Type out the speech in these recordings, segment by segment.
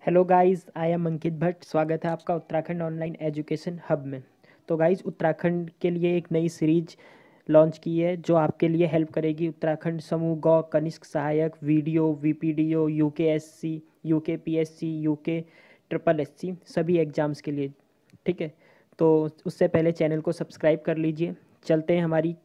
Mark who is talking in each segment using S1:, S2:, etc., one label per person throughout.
S1: Hello guys, I am Ankit Bhatt. स्वागत है आपका उत्तराखंड ऑनलाइन एजुकेशन हब में। तो गाइस, उत्तराखंड के लिए एक नई सीरीज लॉन्च की है जो आपके लिए हेल्प करेगी उत्तराखंड समूह गौ कनिष्क सहायक VDO VPDO UKSC UKPSC UK triple SC सभी एग्जाम्स के लिए। ठीक है, तो उससे पहले चैनल को सब्सक्राइब कर लीजिए। चलते हैं हमारी।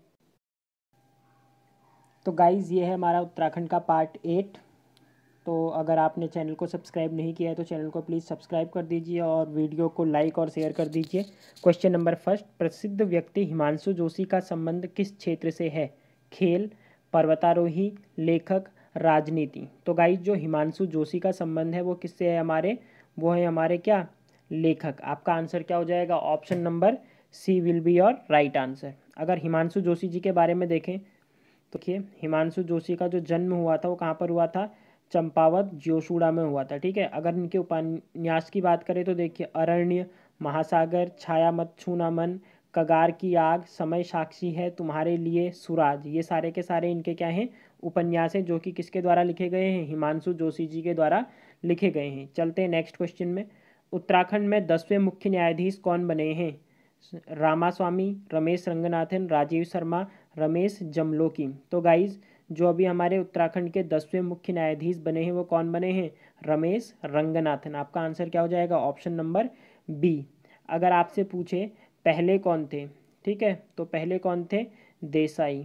S1: तो गाइस, ये है हमारा उत्तराखंड का पार्ट 8। तो अगर आपने चैनल को सब्सक्राइब नहीं किया है तो चैनल को प्लीज़ सब्सक्राइब कर दीजिए और वीडियो को लाइक और शेयर कर दीजिए। क्वेश्चन नंबर फर्स्ट, प्रसिद्ध व्यक्ति हिमांशु जोशी का संबंध किस क्षेत्र से है? खेल, पर्वतारोही, लेखक, राजनीति। तो गाइस, जो हिमांशु जोशी का संबंध है वो किससे है हमारे? वो है हमारे क्या? लेखक। आपका आंसर क्या हो जाएगा? Option number C will be your right answer. अगर हिमांशु जोशी जी के बारे में देखें तो देखिए, हिमांशु जोशी का जो जन्म हुआ था वो कहाँ पर हुआ था? चंपावत जोशुड़ा में हुआ था। ठीक है, अगर इनके उपन्यास की बात करें तो देखिए, अरण्य, महासागर, छाया मत छूना मन, कगार की आग, समय साक्षी है तुम्हारे लिए, सुराज, ये सारे के सारे इनके क्या हैं? उपन्यास हैं जो कि किसके द्वारा लिखे गए हैं? हिमांशु जोशी जी के द्वारा लिखे गए हैं। चलते हैं नेक्स्ट क्वेश्चन में। उत्तराखंड में 10वें मुख्य न्यायाधीश कौन बने हैं? रामास्वामी, रमेश रंगनाथन, राजीव शर्मा, रमेश जमलोकी। तो गाइज, जो अभी हमारे उत्तराखंड के 10वें मुख्य न्यायाधीश बने हैं वो कौन बने हैं? रमेश रंगनाथन। आपका आंसर क्या हो जाएगा? Option number B. अगर आपसे पूछे पहले कौन थे, ठीक है, तो पहले कौन थे? देसाई।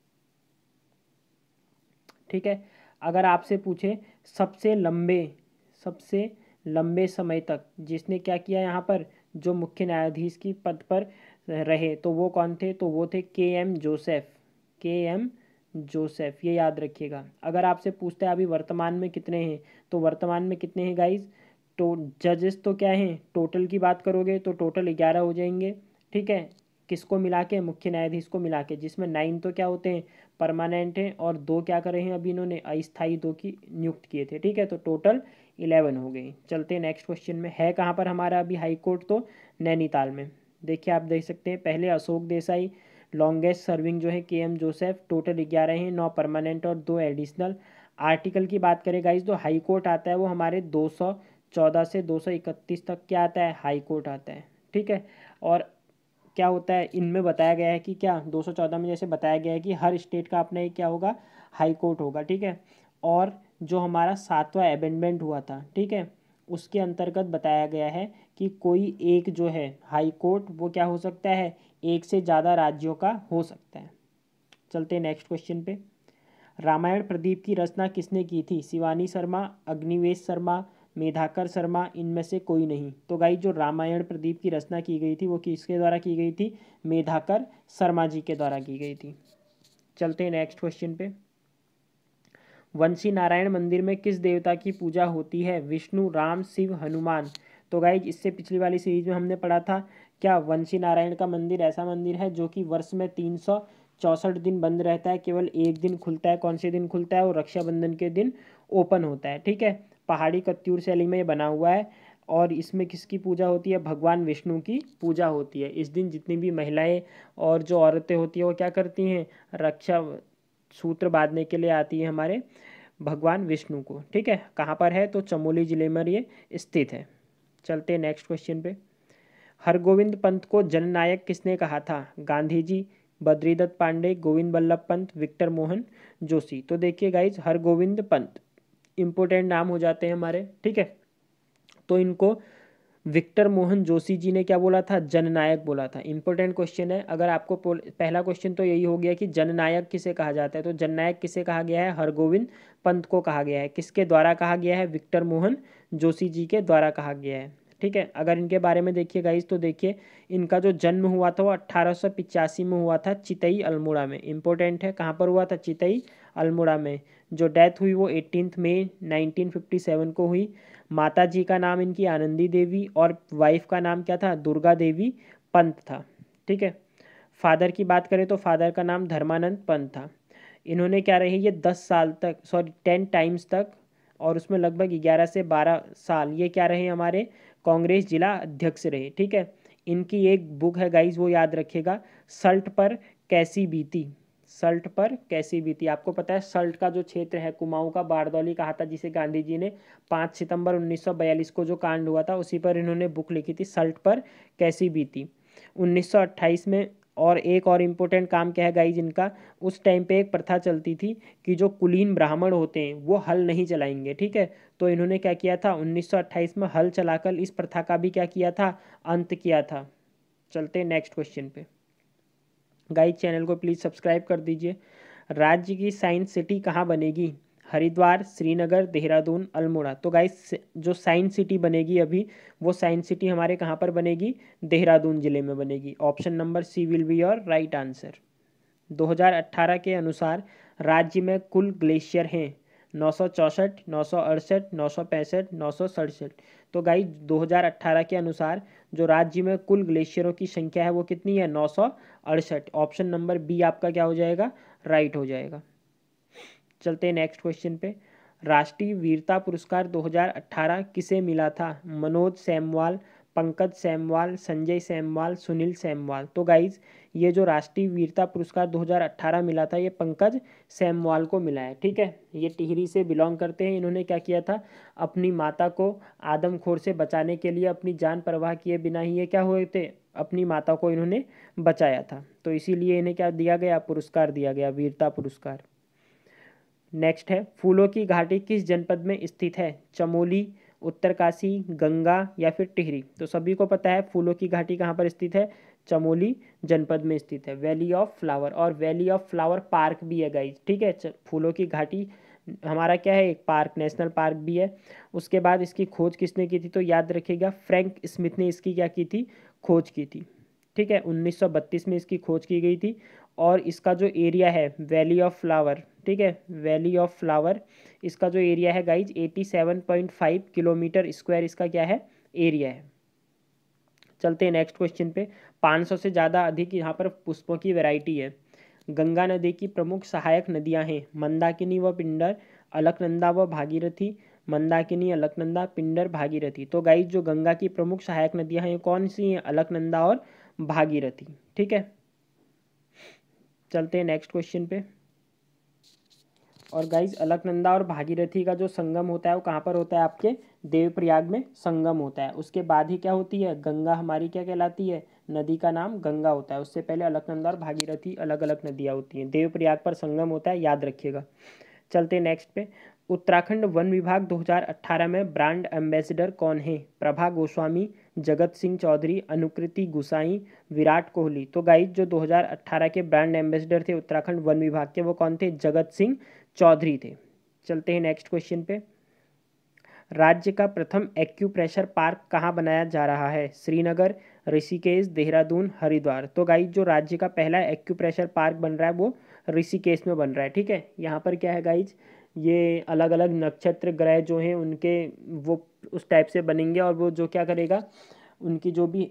S1: ठीक है, अगर आपसे पूछे सबसे लंबे समय तक जिसने क्या किया यहाँ पर, जो मुख्य न्यायाधीश की पद पर रहे, तो वो कौन थे? तो वो थे K M Joseph. K M Joseph, ये याद रखिएगा। अगर आपसे पूछते हैं अभी वर्तमान में कितने हैं, तो वर्तमान में कितने हैं गाइज? तो जजेस तो क्या हैं, टोटल की बात करोगे तो टोटल 11 हो जाएंगे। ठीक है, किसको मिला के? मुख्य न्यायाधीश को मिला के, जिसमें 9 तो क्या होते हैं? परमानेंट हैं, और 2 क्या कर रहे हैं अभी इन्होंने? अस्थायी 2 की नियुक्त किए थे। ठीक है, तो टोटल 11 हो गई। चलते हैं नेक्स्ट क्वेश्चन में। है कहाँ पर हमारा अभी हाई कोर्ट? तो नैनीताल में। देखिए, आप देख सकते हैं, पहले अशोक देसाई, लॉन्गेस्ट सर्विंग जो है के एम जोसेफ, टोटल 11 हैं, 9 परमानेंट और 2 एडिशनल। आर्टिकल की बात करें गाइज, तो हाई कोर्ट आता है वो हमारे 214 से 231 तक क्या आता है? हाई कोर्ट आता है। ठीक है, और क्या होता है इनमें बताया गया है कि क्या 214 में जैसे बताया गया है कि हर स्टेट का अपना एक क्या होगा? हाई कोर्ट होगा। ठीक है, और जो हमारा 7वां अमेंडमेंट हुआ था, ठीक है, उसके अंतर्गत बताया गया है कि कोई एक जो है हाई कोर्ट वो क्या हो सकता है? एक से ज़्यादा राज्यों का हो सकता है। चलते हैं नेक्स्ट क्वेश्चन पे। रामायण प्रदीप की रचना किसने की थी? शिवानी शर्मा, अग्निवेश शर्मा, मेधाकर शर्मा, इनमें से कोई नहीं। तो गाई, जो रामायण प्रदीप की रचना की गई थी वो किसके द्वारा की गई थी? मेधाकर शर्मा जी के द्वारा की गई थी। चलते हैं नेक्स्ट क्वेश्चन पे। वंशी नारायण मंदिर में किस देवता की पूजा होती है? विष्णु, राम, शिव, हनुमान। तो गाइज, इससे पिछली वाली सीरीज में हमने पढ़ा था क्या, वंशी नारायण का मंदिर ऐसा मंदिर है जो कि वर्ष में 364 दिन बंद रहता है, केवल एक दिन खुलता है। कौन से दिन खुलता है? वो रक्षाबंधन के दिन ओपन होता है। ठीक है, पहाड़ी कत्यूर शैली में ये बना हुआ है, और इसमें किसकी पूजा होती है? भगवान विष्णु की पूजा होती है। इस दिन जितनी भी महिलाएं और जो औरतें होती हैं वो क्या करती हैं? रक्षा सूत्र बांधने के लिए आती है हमारे भगवान विष्णु को। ठीक है, कहाँ पर है? तो चमोली जिले में ये स्थित है। चलते हैं नेक्स्ट क्वेश्चन पे। हरगोविंद पंत को जननायक किसने कहा था? गांधी जी, बद्रीदत्त पांडे, गोविंद बल्लभ पंत, विक्टर मोहन जोशी। तो देखिए गाइज, हरगोविंद पंत इंपोर्टेंट नाम हो जाते हैं हमारे। ठीक है, तो इनको विक्टर मोहन जोशी जी ने क्या बोला था? जननायक बोला था। इंपॉर्टेंट क्वेश्चन है। अगर आपको पहला क्वेश्चन तो यही हो गया कि जननायक किसे कहा जाता है, तो जननायक किसे कहा गया है? हरगोविंद पंत को कहा गया है। किसके द्वारा कहा गया है? विक्टर मोहन जोशी जी के द्वारा कहा गया है। ठीक है, अगर इनके बारे में देखिए गाइज, तो देखिए, इनका जो जन्म हुआ था वो 1885 में हुआ था, चितई अल्मोड़ा में। इंपॉर्टेंट है, कहाँ पर हुआ था? चितई अल्मोड़ा में। जो डेथ हुई वो 18 मई 1957 को हुई। माता जी का नाम इनकी आनंदी देवी, और वाइफ का नाम क्या था? दुर्गा देवी पंत था। ठीक है, फादर की बात करें तो फादर का नाम धर्मानंद पंत था। इन्होंने क्या रहे, ये 10 साल तक, सॉरी 10 टाइम्स तक, और उसमें लगभग 11 से 12 साल ये क्या रहे? हमारे कांग्रेस जिला अध्यक्ष रहे। ठीक है, इनकी एक बुक है गाइज, वो याद रखिएगा, सल्ट पर कैसी बीती। सल्ट पर कैसी बीती। आपको पता है सल्ट का जो क्षेत्र है, कुमाऊं का बारदौली कहा था, जिसे गांधी जी ने 5 सितंबर 1942 को जो कांड हुआ था उसी पर इन्होंने बुक लिखी थी, सल्ट पर कैसी बीती। 1928 में और एक और इम्पोर्टेंट काम क्या है गाइज इनका, उस टाइम पे एक प्रथा चलती थी कि जो कुलीन ब्राह्मण होते हैं वो हल नहीं चलाएंगे, ठीक है। तो इन्होंने क्या किया था, 1928 में हल चलाकर इस प्रथा का भी क्या किया था, अंत किया था। चलते हैं नेक्स्ट क्वेश्चन पे। गाइज चैनल को प्लीज़ सब्सक्राइब कर दीजिए। राज्य की साइंस सिटी कहाँ बनेगी, हरिद्वार, श्रीनगर, देहरादून, अल्मोड़ा। तो गाइज जो साइंस सिटी बनेगी अभी, वो साइंस सिटी हमारे कहाँ पर बनेगी, देहरादून जिले में बनेगी। Option number C will be your right answer. 2018 के अनुसार राज्य में कुल ग्लेशियर हैं 964, 968, 965, 967। तो गाइज 2018 के अनुसार जो राज्य में कुल ग्लेशियरों की संख्या है वो कितनी है, 968। ऑप्शन नंबर बी आपका क्या हो जाएगा, राइट हो जाएगा। चलते हैं नेक्स्ट क्वेश्चन पे। राष्ट्रीय वीरता पुरस्कार 2018 किसे मिला था, मनोज सेमवाल, पंकज सेमवाल, संजय सेमवाल, सुनील सेमवाल। तो गाइज ये जो राष्ट्रीय वीरता पुरस्कार 2018 मिला था ये पंकज सेमवाल को मिला है, ठीक है। ये टिहरी से बिलोंग करते हैं। इन्होंने क्या किया था, अपनी माता को आदमखोर से बचाने के लिए अपनी जान परवाह किए बिना ही ये क्या हुए थे, अपनी माता को इन्होंने बचाया था। तो इसीलिए इन्हें क्या दिया गया, पुरस्कार दिया गया, वीरता पुरस्कार। नेक्स्ट है, फूलों की घाटी किस जनपद में स्थित है, चमोली, उत्तरकाशी, गंगा या फिर टिहरी। तो सभी को पता है फूलों की घाटी कहाँ पर स्थित है, चमोली जनपद में स्थित है। वैली ऑफ फ्लावर, और वैली ऑफ फ्लावर पार्क भी है गाइज, ठीक है। फूलों की घाटी हमारा क्या है, एक पार्क, नेशनल पार्क भी है। उसके बाद इसकी खोज किसने की थी, तो याद रखिएगा फ्रैंक स्मिथ ने इसकी क्या की थी, खोज की थी, ठीक है। 1932 में इसकी खोज की गई थी। और इसका जो एरिया है वैली ऑफ फ्लावर, ठीक है, वैली ऑफ फ्लावर, इसका जो एरिया है गाइज 87.5 किलोमीटर स्क्वायर इसका क्या है, एरिया है। चलते हैं नेक्स्ट क्वेश्चन पे। 500 से ज़्यादा अधिक यहाँ पर पुष्पों की वैरायटी है। गंगा नदी की प्रमुख सहायक नदियाँ हैं मंदाकिनी व पिंडर, अलकनंदा व भागीरथी, मंदाकिनी, अलकनंदा, पिंडर, भागीरथी। तो गाइज जो गंगा की प्रमुख सहायक नदियाँ हैं कौन सी हैं, अलकनंदा और भागीरथी, ठीक है। चलते हैं नेक्स्ट क्वेश्चन पे। और गाइज अलकनंदा और भागीरथी का जो संगम होता है वो कहाँ पर होता है, आपके देवप्रयाग में संगम होता है। उसके बाद ही क्या होती है, गंगा हमारी क्या कहलाती है, नदी का नाम गंगा होता है। उससे पहले अलकनंदा और भागीरथी अलग अलग नदियाँ होती हैं, देवप्रयाग पर संगम होता है, याद रखिएगा। चलते हैं नेक्स्ट पे। उत्तराखंड वन विभाग 2018 में ब्रांड एम्बेसडर कौन है, प्रभा गोस्वामी, जगत सिंह चौधरी, अनुकृति गुसाई, विराट कोहली। तो गाइज जो 2018 के ब्रांड एम्बेसडर थे उत्तराखंड वन विभाग के वो कौन थे, जगत सिंह चौधरी थे। चलते हैं नेक्स्ट क्वेश्चन पे। राज्य का प्रथम एक्यूप्रेशर पार्क कहाँ बनाया जा रहा है, श्रीनगर, ऋषिकेश, देहरादून, हरिद्वार। तो गाइज जो राज्य का पहला एक्यूप्रेशर पार्क बन रहा है वो ऋषिकेश में बन रहा है, ठीक है। यहाँ पर क्या है गाइज, ये अलग अलग नक्षत्र ग्रह जो हैं उनके वो उस टाइप से बनेंगे, और वो जो क्या करेगा, उनकी जो भी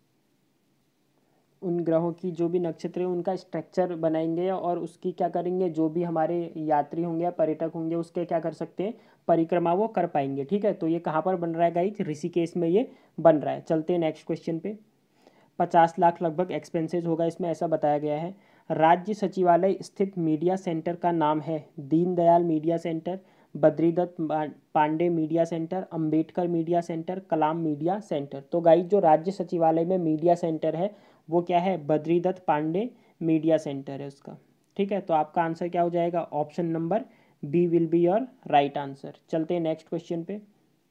S1: उन ग्रहों की जो भी नक्षत्र है उनका स्ट्रक्चर बनाएंगे, और उसकी क्या करेंगे, जो भी हमारे यात्री होंगे या पर्यटक होंगे उसके क्या कर सकते हैं, परिक्रमा वो कर पाएंगे, ठीक है। तो ये कहाँ पर बन रहा है गाइज, ऋषिकेश में ये बन रहा है। चलते हैं नेक्स्ट क्वेश्चन पे। 50 लाख लगभग एक्सपेंसेस होगा इसमें, ऐसा बताया गया है। राज्य सचिवालय स्थित मीडिया सेंटर का नाम है, Deendayal media centre, Badridatt Pande media centre, Ambedkar media centre, Kalam media centre. तो गाइज जो राज्य सचिवालय में मीडिया सेंटर है वो क्या है, बद्रीदत्त पांडे मीडिया सेंटर है उसका, ठीक है। तो आपका आंसर क्या हो जाएगा, option number B will be your right answer. चलते हैं नेक्स्ट क्वेश्चन पे।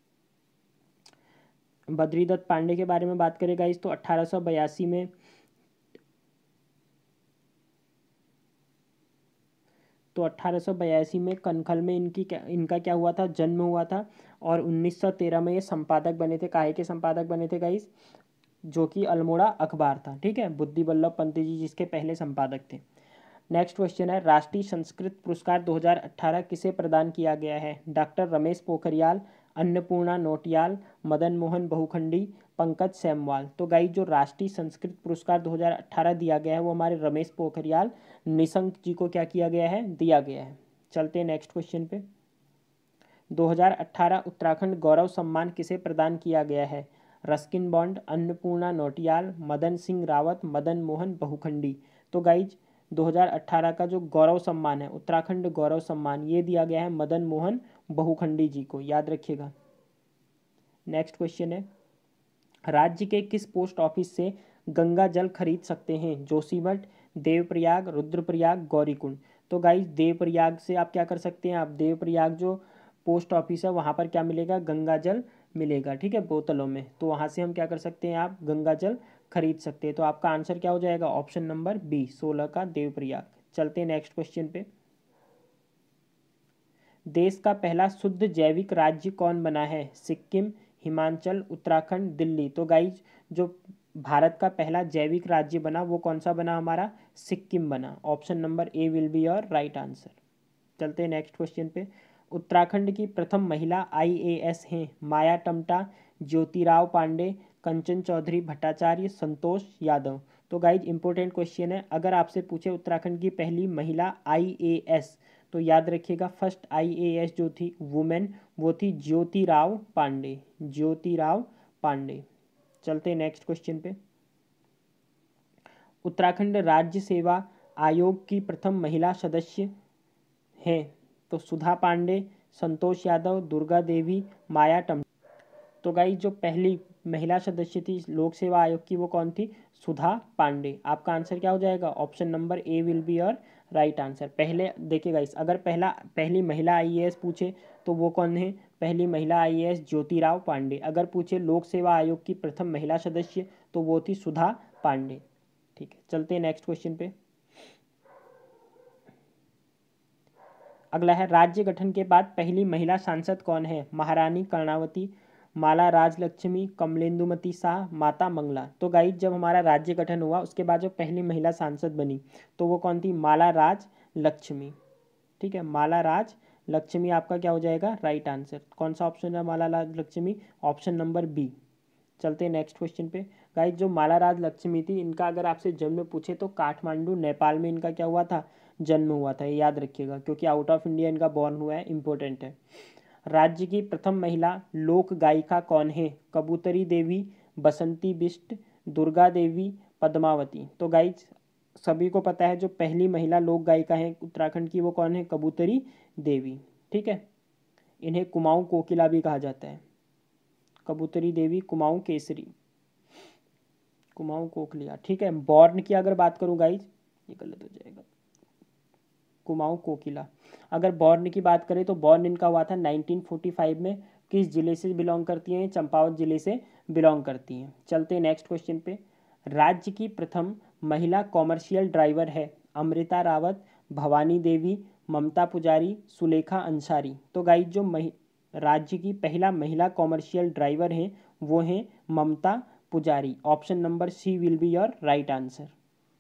S1: बद्रीदत्त पांडे के बारे में बात करें गाइज तो 1882 में तो 1882 में कनखल में इनका क्या हुआ था, जन्म हुआ था। और 1913 में ये संपादक बने थे, काहे के संपादक बने थे गाइस, जो कि अल्मोड़ा अखबार था, ठीक है। बुद्धि बल्लभ पंत जी जिसके पहले संपादक थे। नेक्स्ट क्वेश्चन है, राष्ट्रीय संस्कृत पुरस्कार 2018 किसे प्रदान किया गया है, डॉक्टर रमेश पोखरियाल, अन्नपूर्णा नोटियाल, मदन मोहन बहुखंडी, पंकज सेमवाल। तो गाइस जो राष्ट्रीय संस्कृत पुरस्कार 2018 दिया गया है वो हमारे रमेश पोखरियाल निशंक जी को क्या किया गया है, दिया गया है। चलते हैं नेक्स्ट क्वेश्चन पे। 2018 उत्तराखंड गौरव सम्मान किसे प्रदान किया गया है, रस्किन बॉन्ड, अन्नपूर्णा नोटियाल, मदन सिंह रावत, मदन मोहन बहुखंडी। तो गाइज 2018 का जो गौरव सम्मान है, उत्तराखंड गौरव सम्मान, ये दिया गया है मदन मोहन बहुखंडी जी को, याद रखिएगा। नेक्स्ट क्वेश्चन है, राज्य के किस पोस्ट ऑफिस से गंगा जल खरीद सकते हैं? जोशीमठ, देवप्रयाग, रुद्रप्रयाग, गौरीकुंड। तो गाइस देवप्रयाग से आप क्या कर सकते हैं, आप देवप्रयाग जो पोस्ट ऑफिस है वहाँ पर क्या मिलेगा, गंगा जल मिलेगा, ठीक है, बोतलों में। तो वहाँ से हम क्या कर सकते हैं, आप गंगा जल खरीद सकते हैं। तो आपका आंसर क्या हो जाएगा, ऑप्शन नंबर बी 16 का देवप्रयाग। चलते हैं नेक्स्ट क्वेश्चन पे। देश का पहला शुद्ध जैविक राज्य कौन बना है? सिक्किम, हिमाचल, उत्तराखंड, दिल्ली। तो गाइज जो भारत का पहला जैविक राज्य बना वो कौन सा बना हमारा, सिक्किम बना। Option number A will be your right answer. चलते हैं नेक्स्ट क्वेश्चन पे। उत्तराखंड की प्रथम महिला आईएएस हैं माया टम्टा, ज्योतिराव पांडे, कंचन चौधरी भट्टाचार्य, संतोष यादव। तो गाइज इंपॉर्टेंट क्वेश्चन है, अगर आपसे पूछे उत्तराखंड की पहली महिला आईएएस तो याद रखिएगा फर्स्ट आईएएस जो थी वुमेन वो थी ज्योतिराव पांडे, ज्योतिराव पांडे। चलते हैं नेक्स्ट क्वेश्चन पे। उत्तराखंड राज्य सेवा आयोग की प्रथम महिला सदस्य हैं तो सुधा पांडे, संतोष यादव, दुर्गा देवी, माया टम। तो गाइस जो पहली महिला सदस्य थी लोक सेवा आयोग की वो कौन थी, सुधा पांडे। आपका आंसर क्या हो जाएगा, option number A will be your right answer. पहले देखिए गाइस अगर पहली महिला आईएएस पूछे तो वो कौन है, पहली महिला आईएएस ज्योतिराव पांडे। अगर पूछे लोक सेवा आयोग की प्रथम महिला सदस्य तो वो थी सुधा पांडे। ठीक है, चलते हैं नेक्स्ट क्वेश्चन पे। अगला है, राज्य गठन के बाद पहली महिला सांसद कौन है? महारानी कर्णावती, माला राजलक्ष्मी, कमलेंदुमती शाह, माता मंगला। तो गाइस जब हमारा राज्य गठन हुआ उसके बाद जो पहली महिला सांसद बनी तो वो कौन थी, माला राज लक्ष्मी। ठीक है, माला राज लक्ष्मी आपका क्या हो जाएगा, राइट आंसर। कौन सा ऑप्शन है Mala Raj Lakshmi, option number B. चलते हैं नेक्स्ट क्वेश्चन पे। गाइस जो माला राज लक्ष्मी थी इनका अगर आपसे जन्म पूछे तो काठमांडू नेपाल में इनका क्या हुआ था, जन्म हुआ था, ये याद रखिएगा क्योंकि आउट ऑफ इंडिया इनका बॉर्न हुआ है, इंपॉर्टेंट है। राज्य की प्रथम महिला लोक गायिका कौन है? कबूतरी देवी, बसंती बिष्ट, दुर्गा देवी, पद्मावती। तो गाइज सभी को पता है जो पहली महिला लोक गायिका है उत्तराखंड की वो कौन है, कबूतरी देवी। ठीक है, इन्हें कुमाऊं कोकिला भी कहा जाता है, कबूतरी देवी, कुमाऊं केसरी, कुमाऊं कोकिला। ठीक है, बॉर्न की अगर बात करूं गाइज ये गलत हो जाएगा, कुमाऊं कोकिला। अगर बॉर्न की बात करें तो बॉर्न इनका हुआ था 1945 में। किस जिले से बिलोंग करती हैं, चंपावत जिले से बिलोंग करती हैं। चलते हैं नेक्स्ट क्वेश्चन पे। राज्य की प्रथम महिला कॉमर्शियल ड्राइवर है अमृता रावत, भवानी देवी, ममता पुजारी, सुलेखा अंसारी। तो गाइज जो राज्य की पहला महिला कॉमर्शियल ड्राइवर हैं वो हैं Mamta Pujari. Option number C will be your right answer.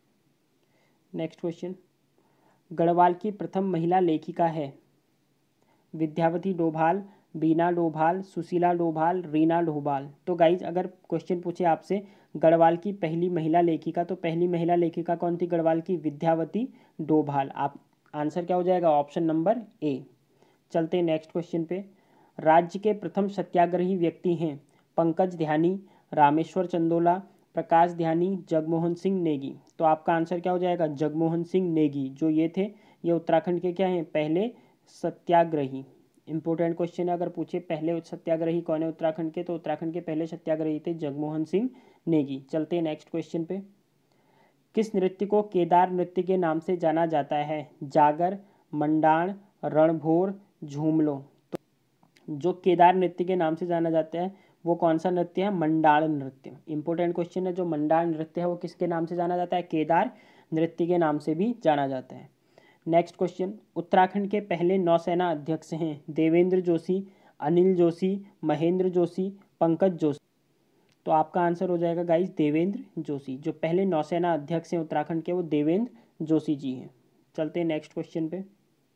S1: Next question, Garhwal की प्रथम महिला लेखिका है विद्यावती डोभाल, बीना डोभाल, सुशीला डोभाल, रीना डोभाल। तो गाइज अगर क्वेश्चन पूछे आपसे गढ़वाल की पहली महिला लेखिका तो पहली महिला लेखिका कौन थी गढ़वाल की, विद्यावती डोभाल। आप आंसर क्या हो जाएगा, ऑप्शन नंबर ए। चलते हैं नेक्स्ट क्वेश्चन पे। राज्य के प्रथम सत्याग्रही व्यक्ति हैं पंकज ध्यानी, रामेश्वर चंदोला, प्रकाश ध्यानी, जगमोहन सिंह नेगी। तो आपका आंसर क्या हो जाएगा, जगमोहन सिंह नेगी। जो ये थे ये उत्तराखंड के क्या हैं, पहले सत्याग्रही। इंपॉर्टेंट क्वेश्चन है, अगर पूछे पहले सत्याग्रही कौन है उत्तराखंड के तो उत्तराखंड के पहले सत्याग्रही थे जगमोहन सिंह नेगी। चलते हैं नेक्स्ट क्वेश्चन पे। किस नृत्य को केदार नृत्य के नाम से जाना जाता है? जागर, मंडाण, रणभोर, झूमलो। जो केदार नृत्य के नाम से जाना जाता है वो कौन सा नृत्य है, मंडाण नृत्य। इंपॉर्टेंट क्वेश्चन है, जो मंडाण नृत्य है वो किसके नाम से जाना जाता है, केदार नृत्य के नाम से भी जाना जाता है। नेक्स्ट क्वेश्चन, उत्तराखंड के पहले नौसेना अध्यक्ष हैं देवेंद्र जोशी, अनिल जोशी, महेंद्र जोशी, पंकज जोशी। तो आपका आंसर हो जाएगा गाइस देवेंद्र जोशी। जो पहले नौसेना अध्यक्ष हैं उत्तराखंड के वो देवेंद्र जोशी जी हैं। चलते हैं नेक्स्ट क्वेश्चन पे।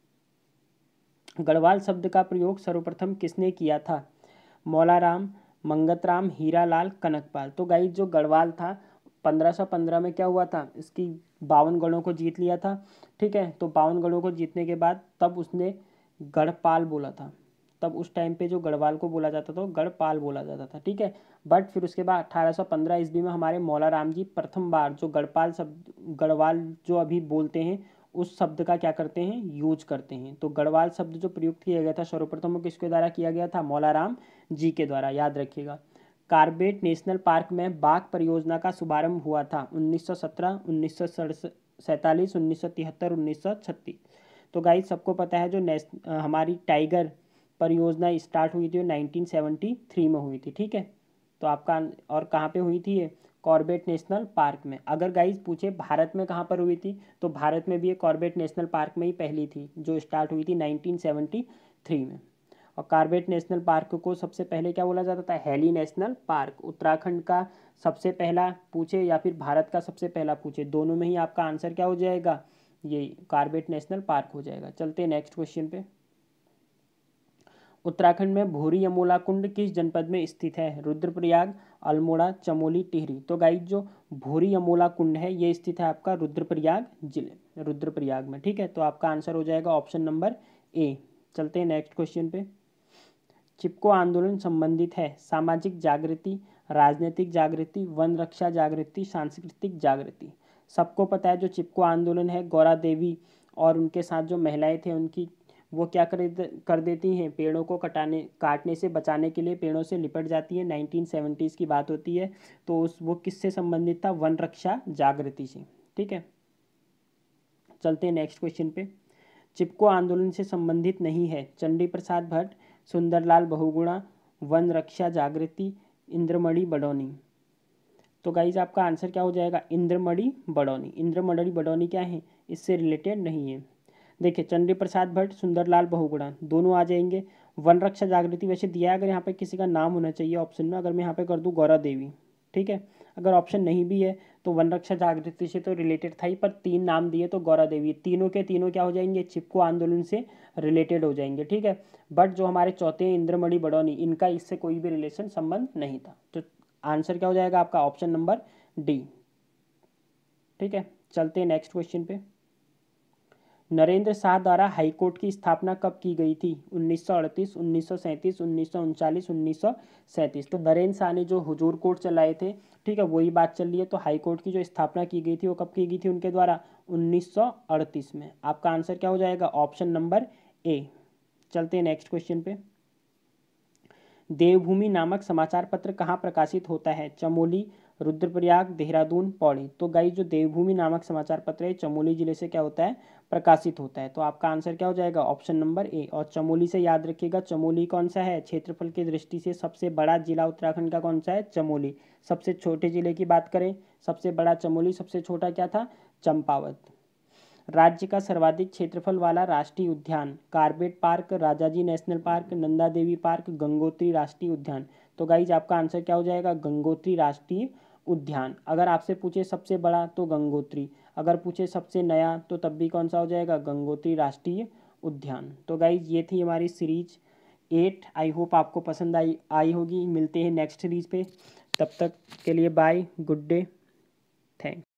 S1: गढ़वाल शब्द का प्रयोग सर्वप्रथम किसने किया था? मौलाराम, मंगतराम, हीरालाल, कनकपाल। तो गाइस जो गढ़वाल था 1515 में क्या हुआ था, इसकी 52 गढ़ों को जीत लिया था। ठीक है, तो 52 गढ़ों को जीतने के बाद तब उसने गढ़पाल बोला था। तब उस टाइम पे जो गढ़वाल को बोला जाता था वो गढ़पाल बोला जाता था, ठीक है। बट फिर उसके बाद 1815 ईस्वी में हमारे मौला राम जी प्रथम बार जो गढ़पाल शब्द, गढ़वाल जो अभी बोलते हैं उस शब्द का क्या करते हैं, यूज करते हैं। तो गढ़वाल शब्द जो प्रयुक्त किया गया था सर्वप्रथम वो किसके द्वारा किया गया था, मौला राम जी के द्वारा, याद रखिएगा। कार्बेट नेशनल पार्क में बाघ परियोजना का शुभारंभ हुआ था 1917, 1947, 1973, 1936। तो गाइस सबको पता है जो हमारी टाइगर परियोजना स्टार्ट हुई थी वो 1973 में हुई थी, ठीक है। तो आपका और कहाँ पे हुई थी ये, कॉर्बेट नेशनल पार्क में। अगर गाइस पूछे भारत में कहाँ पर हुई थी, तो भारत में भी ये कॉर्बेट नेशनल पार्क में ही पहली थी जो स्टार्ट हुई थी 1973 में। और कॉर्बेट नेशनल पार्क को सबसे पहले क्या बोला जाता था, हेली नेशनल पार्क। उत्तराखंड का सबसे पहला पूछे या फिर भारत का सबसे पहला पूछे, दोनों में ही आपका आंसर क्या हो जाएगा, ये कॉर्बेट नेशनल पार्क हो जाएगा। चलते हैं नेक्स्ट क्वेश्चन पे। उत्तराखंड में भूरी यमोला कुंड किस जनपद में स्थित है, रुद्रप्रयाग, अल्मोड़ा, चमोली, टिहरी। तो गाइस जो भूरी यमोला कुंड है ये स्थित है आपका रुद्रप्रयाग जिले, रुद्रप्रयाग में, ठीक है। तो आपका आंसर हो जाएगा ऑप्शन नंबर ए। चलते हैं नेक्स्ट क्वेश्चन पे। चिपको आंदोलन संबंधित है सामाजिक जागृति, राजनीतिक जागृति, वन रक्षा जागृति, सांस्कृतिक जागृति। सबको पता है जो चिपको आंदोलन है, गौरा देवी और उनके साथ जो महिलाएं थे उनकी, वो क्या कर देती हैं, पेड़ों को काटने से बचाने के लिए पेड़ों से लिपट जाती है। 1970s की बात होती है। तो वो किससे संबंधित था, वन रक्षा जागृति से, ठीक है। चलते हैं नेक्स्ट क्वेश्चन पे। चिपको आंदोलन से संबंधित नहीं है चंडी प्रसाद भट्ट, सुंदरलाल बहुगुणा, वन रक्षा जागृति, इंद्रमणि बडौनी। तो गाइज आपका आंसर क्या हो जाएगा, इंद्रमणि बडौनी। इंद्रमणि बडौनी क्या है, इससे रिलेटेड नहीं है। देखिए चंडी प्रसाद भट्ट, सुंदरलाल बहुगुणा दोनों आ जाएंगे। वन रक्षा जागृति वैसे दिया है, अगर यहाँ पे किसी का नाम होना चाहिए ऑप्शन में, अगर मैं यहाँ पे कर दूँ गौरा देवी, ठीक है। अगर ऑप्शन नहीं भी है तो वन रक्षा जागृति से तो रिलेटेड था ही, पर 3 नाम दिए तो गौरा देवी, तीनों के तीनों क्या हो जाएंगे, चिपको आंदोलन से रिलेटेड हो जाएंगे, ठीक है। बट जो हमारे चौथे हैं इंद्रमणि बडौनी, इनका इससे कोई भी रिलेशन संबंध नहीं था। तो आंसर क्या हो जाएगा आपका ऑप्शन नंबर डी, ठीक है। चलते हैं नेक्स्ट क्वेश्चन पे। नरेंद्र शाह द्वारा हाईकोर्ट की स्थापना कब की गई थी, 1938, 1937, 1939, 1937। तो नरेंद्र शाह ने जो हुजूर कोर्ट चलाए थे, ठीक है, वही बात चल रही है। तो हाईकोर्ट की जो स्थापना की गई थी वो कब की गई थी उनके द्वारा, 1938 में। आपका आंसर क्या हो जाएगा, ऑप्शन नंबर ए। चलते हैं नेक्स्ट क्वेश्चन पे। देवभूमि नामक समाचार पत्र कहाँ प्रकाशित होता है, चमोली, रुद्रप्रयाग, देहरादून, पौड़ी। तो गाइस जो देवभूमि नामक समाचार पत्र है चमोली जिले से क्या होता है, प्रकाशित होता है। तो आपका आंसर क्या हो जाएगा, ऑप्शन नंबर ए। और चमोली से याद रखिएगा, चमोली कौन सा है, क्षेत्रफल की दृष्टि से सबसे बड़ा जिला उत्तराखंड का कौन सा है, चमोली। सबसे छोटे जिले की बात करें, सबसे बड़ा चमोली, सबसे छोटा क्या था, चंपावत। राज्य का सर्वाधिक क्षेत्रफल वाला राष्ट्रीय उद्यान, Corbett park, Rajaji national park, Nanda Devi park, Gangotri राष्ट्रीय उद्यान। तो गाइज आपका आंसर क्या हो जाएगा, गंगोत्री राष्ट्रीय उद्यान। अगर आपसे पूछे सबसे बड़ा तो गंगोत्री, अगर पूछे सबसे नया तो तब भी कौन सा हो जाएगा, गंगोत्री राष्ट्रीय उद्यान। तो गाइज ये थी हमारी सीरीज 8। आई होप आपको पसंद आई होगी। मिलते हैं नेक्स्ट सीरीज पे, तब तक के लिए बाय, गुड डे, थैंक्स।